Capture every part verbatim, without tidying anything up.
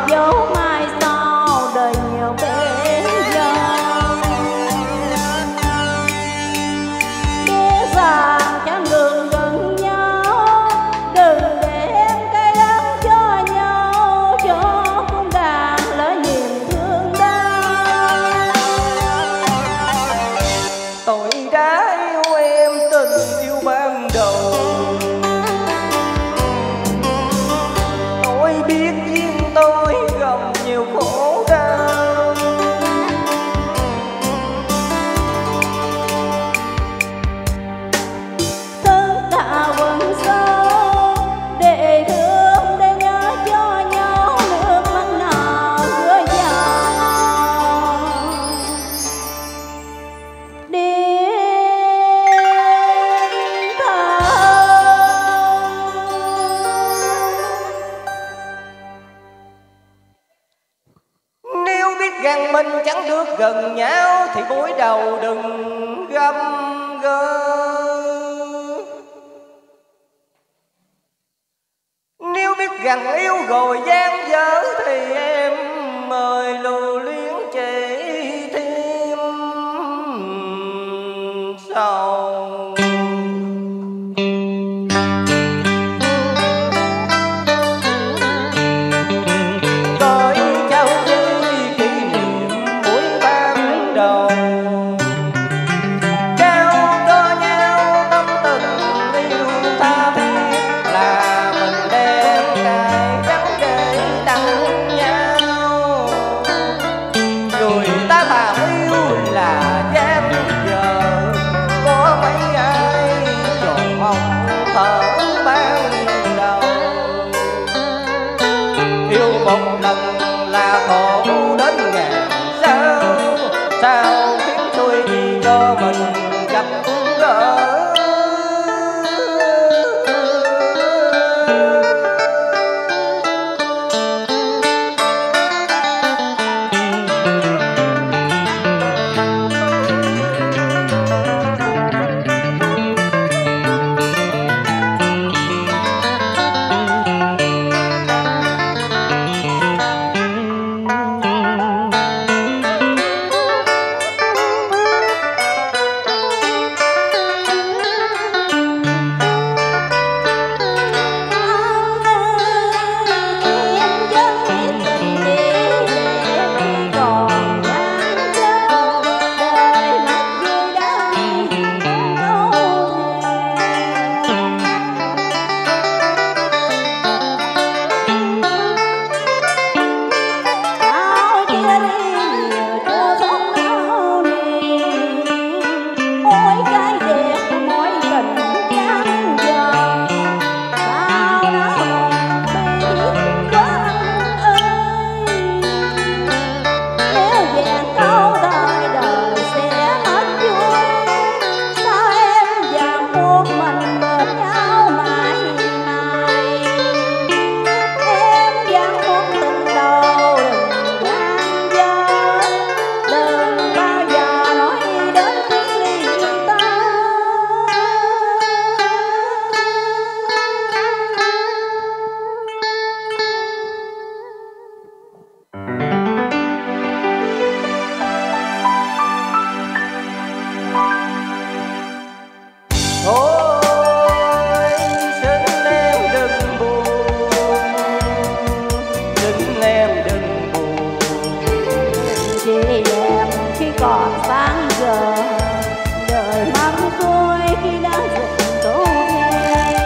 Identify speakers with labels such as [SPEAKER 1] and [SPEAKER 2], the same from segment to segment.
[SPEAKER 1] dấu mai sau đời nhiều bể dâu. Biết rằng chẳng đường gần nhau, đừng để em cay đắng cho nhau, cho cũng đàn lỡ niềm thương đau.
[SPEAKER 2] Tôi đã yêu em tình yêu ban đầu, tôi biết riêng tôi gặp nhiều khổ đau.
[SPEAKER 1] Tất cả vẫn sâu để thương, để nhớ cho nhau nước mắt nào rơi vào đêm thâu.
[SPEAKER 2] Nếu biết rằng mình chẳng được gần nhau thì buổi đầu đừng găm gơ. Nếu biết rằng yêu rồi gian dở thì em mời lưu luyến chỉ thêm sau. Tôi trao với kỷ niệm buổi ban đầu, trao cho nhau tâm tình yêu tha thiết, là mình đem cài gắn để tặng nhau. Người ta thà yêu là gian dở, có mấy ai tròn hồng thở ban đầu. Yêu một lần là khổ đến ngàn sao, sao khiến tôi chỉ cho mình gặp gỡ. Thôi xin em đừng buồn, xin em đừng buồn.
[SPEAKER 1] Chỉ em khi còn sáng giờ, đời mắm xuôi khi đã dần tốt nghe.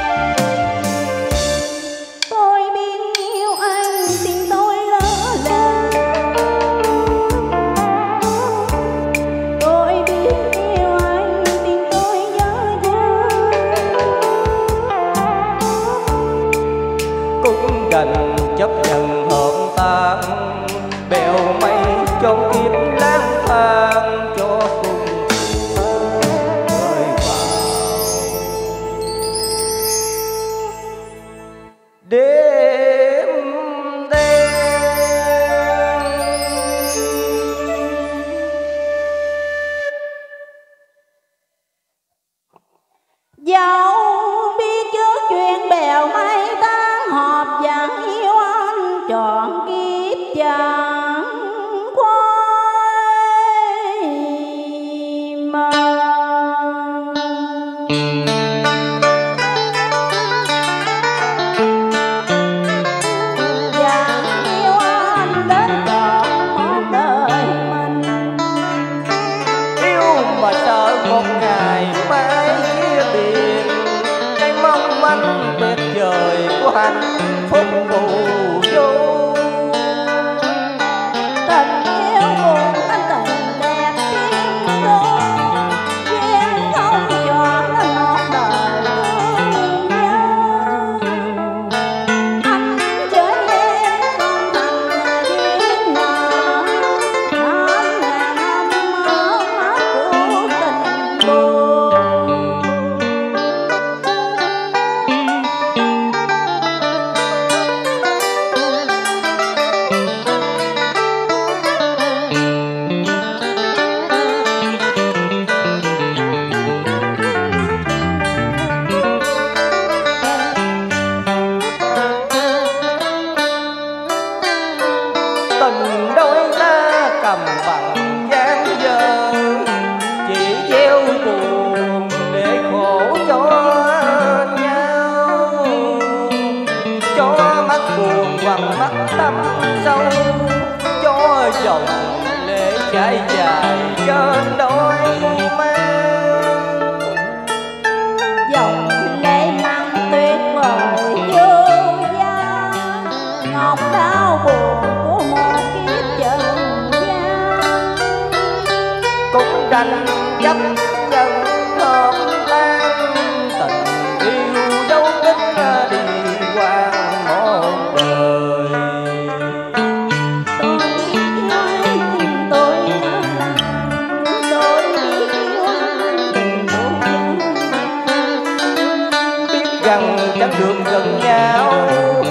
[SPEAKER 1] Tôi biết yêu anh tình tôi lỡ làng, tôi biết yêu anh tình tôi nhớ thương.
[SPEAKER 2] Cũng đành chấp nhận hợp tan, bèo mây cho kiếp lang thang, cho cùng rơi vào đêm đen.
[SPEAKER 1] Dẫu biết trước chuyện bèo mây tan, họp dáng yêu anh trọn kiếp
[SPEAKER 2] mong manh tuyệt vời của hạnh phúc phù du.
[SPEAKER 1] Tình yêu buồn anh tình đẹp tiếng đôi, duyên không cho nó ngọt đời thương nhau. Anh với em không thành duyên nợ, năm ngàn năm mơ mắt của tình buồn.
[SPEAKER 2] Tình đôi ta cầm bằng gian dở, chỉ gieo buồn để khổ cho nhau. Cho mắt buồn bằng mắt tâm sâu, cho dòng lệ chảy dài trên đôi má.
[SPEAKER 1] Dòng lệ mặn tuyệt vời vô giá, ngọt đau buồn của một kiếp trần gian.
[SPEAKER 2] Cũng đành chấp nhận hợp tan, tình yêu dấu tích đi qua một đời.
[SPEAKER 1] Tôi biết yêu anh, tôi nhớ lành, tôi biết yêu anh, tình tôi chân.
[SPEAKER 2] Biết rằng chẳng đường gần nhau,